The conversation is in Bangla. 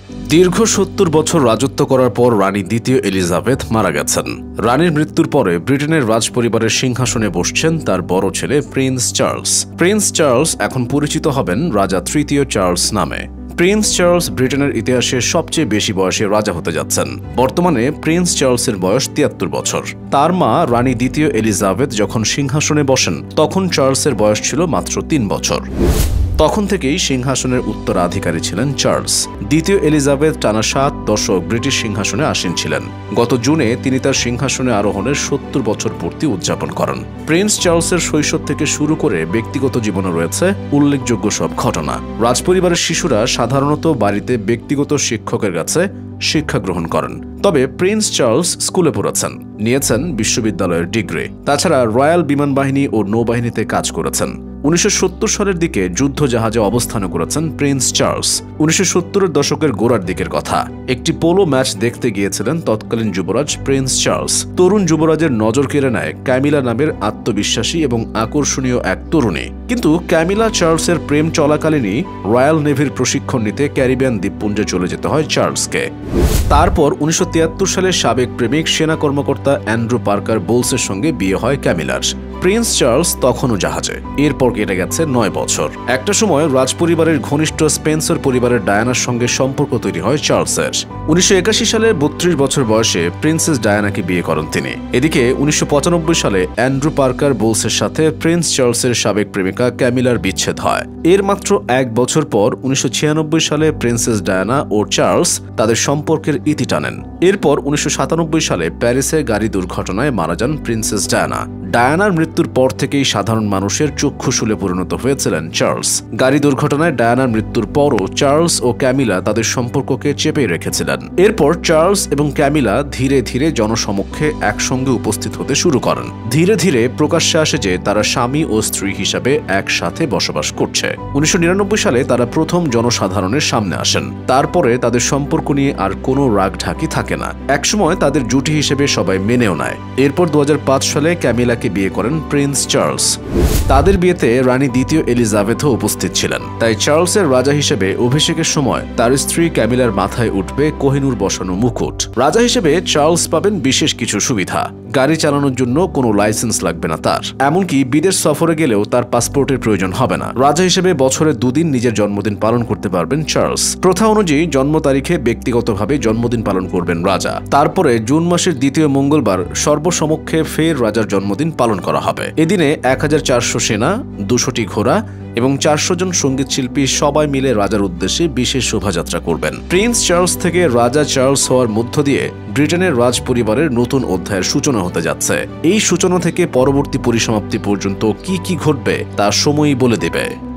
দীর্ঘ ৭০ বছর রাজত্ব করার পর রানী দ্বিতীয় এলিজাবেথ মারা গেছেন। রানীর মৃত্যুর পরে ব্রিটেনের রাজপরিবারের সিংহাসনে বসছেন তার বড় ছেলে প্রিন্স চার্লস। প্রিন্স চার্লস এখন পরিচিত হবেন রাজা তৃতীয় চার্লস নামে। প্রিন্স চার্লস ব্রিটেনের ইতিহাসে সবচেয়ে বেশি বয়সে রাজা হতে যাচ্ছেন। বর্তমানে প্রিন্স চার্লসের বয়স ৭৩ বছর। তার মা রানী দ্বিতীয় এলিজাবেথ যখন সিংহাসনে বসেন তখন চার্লসের বয়স ছিল মাত্র ৩ বছর। তখন থেকেই সিংহাসনের উত্তরাধিকারী ছিলেন চার্লস। দ্বিতীয় এলিজাবেথ টানা ৭ দশক ব্রিটিশ সিংহাসনে আসীন ছিলেন। গত জুনে তিনি তার সিংহাসনে আরোহণের ৭০ বছর পূর্তি উদযাপন করেন। প্রিন্স চার্লসের শৈশব থেকে শুরু করে ব্যক্তিগত জীবনে রয়েছে উল্লেখযোগ্য সব ঘটনা। রাজপরিবারের শিশুরা সাধারণত বাড়িতে ব্যক্তিগত শিক্ষকের কাছে শিক্ষা গ্রহণ করেন। তবে প্রিন্স চার্লস স্কুলে পড়েছেন, নিয়েছেন বিশ্ববিদ্যালয়ের ডিগ্রি। তাছাড়া রয়্যাল বিমান বাহিনী ও নৌবাহিনীতে কাজ করেছেন। ১৯৭০ সালের দিকে যুদ্ধ জাহাজে অবস্থান করেছেন প্রিন্স চার্লস। ১৯৭০-এর দশকের গোড়ার দিকের কথা। একটি পোলো ম্যাচ দেখতে গিয়েছিলেন তৎকালীন যুবরাজ প্রিন্স চার্লস। তরুণ যুবরাজের নজর কেড়ে নেয় ক্যামিলা নামের আত্মবিশ্বাসী এবং আকর্ষণীয় এক তরুণী। কিন্তু ক্যামিলা চার্লসের প্রেম চলাকালীনই রয়্যাল নেভির প্রশিক্ষণ নিতে ক্যারিবিয়ান দ্বীপপুঞ্জে চলে যেতে হয় চার্লসকে। তারপর ১৯৭৩ সালে সাবেক প্রেমিক সেনা কর্মকর্তা অ্যান্ড্রু পার্কার বোলসের সঙ্গে বিয়ে হয় ক্যামিলার। প্রিন্স চার্লস তখনও জাহাজে। এরপর কেটে গেছে ৯ বছর। একটা সময় রাজপরিবারের ঘনিষ্ঠ স্পেন্সার পরিবারের ডায়ানার সঙ্গে সম্পর্ক তৈরি হয় চার্লসের। ১৯৮১ সালে ৩২ বছর বয়সে প্রিন্সেস ডায়ানাকে বিয়ে করেন তিনি। এদিকে ১৯৯৫ সালে অ্যান্ড্রু পার্কার বোলসের সাথে প্রিন্স চার্লসের সাবেক প্রেমিকা ক্যামিলার বিচ্ছেদ হয়। এর মাত্র ১ বছর পর ১৯৯৬ সালে প্রিন্সেস ডায়ানা ও চার্লস তাদের সম্পর্কের ইতি টানেন। এরপর ১৯৯৭ সালে প্যারিসে গাড়ি দুর্ঘটনায় মারা যান প্রিন্সেস ডায়ানা। ডায়ানার মৃত্যুর পর থেকেই সাধারণ মানুষের চক্ষুশূলে পরিণত হয়েছিলেন চার্লস। গাড়ি দুর্ঘটনায় ডায়ানার মৃত্যুর পরও চার্লস ও ক্যামিলা তাদের সম্পর্ককে চেপে রেখেছিলেন। এরপর চার্লস এবং ক্যামিলা ধীরে ধীরে জনসমক্ষে একসঙ্গে উপস্থিত হতে শুরু করেন। ধীরে ধীরে প্রকাশ্যে আসে যে তারা স্বামী ও স্ত্রী হিসাবে একসাথে বসবাস করছে। ১৯৯৯ সালে তারা প্রথম জনসাধারণের সামনে আসেন। তারপরে তাদের সম্পর্ক নিয়ে আর কোনো রাগঢাকি থাকে না। একসময় তাদের জুটি হিসেবে সবাই মেনেও নেয়। এরপর ২০০৫ সালে ক্যামিলাকে বিয়ে করেন প্রিন্স চার্লস। তাদের বিয়েতে রানী দ্বিতীয় এলিজাবেথও উপস্থিত ছিলেন। তাই চার্লসের রাজা হিসেবে অভিষেকের সময় তার স্ত্রী ক্যামিলার মাথায় উঠবে কোহিনূর বসানো মুকুট। রাজা হিসেবে চার্লস পাবেন বিশেষ কিছু সুবিধা। গাড়ি চালানোর জন্য কোনো লাইসেন্স লাগবে না তার। এমনকি বিদেশ সফরে গেলেও তার পাসপোর্টের প্রয়োজন হবে না। রাজা হিসেবে বছরে ২ দিন নিজের জন্মদিন পালন করতে পারবেন চার্লস। প্রথা অনুযায়ী জন্ম তারিখে ব্যক্তিগতভাবে জন্মদিন পালন করবেন রাজা। তারপরে জুন মাসের দ্বিতীয় মঙ্গলবার সর্বসমক্ষে ফের রাজার জন্মদিন পালন করা হবে। এদিনে ১৪০০ সেনা, ২০০টি ঘোড়া এবং ৪০০ জন সঙ্গীত শিল্পী সবাই মিলে রাজার উদ্দেশ্যে বিশেষ শোভাযাত্রা করবেন। প্রিন্স চার্লস থেকে রাজা চার্লস হওয়ার মধ্য দিয়ে ব্রিটেনের রাজ পরিবারের নতুন অধ্যায়ের সূচনা হতে যাচ্ছে। এই সূচনা থেকে পরবর্তী পরিসমাপ্তি পর্যন্ত কি কি ঘটবে তা সময়ই বলে দেবে।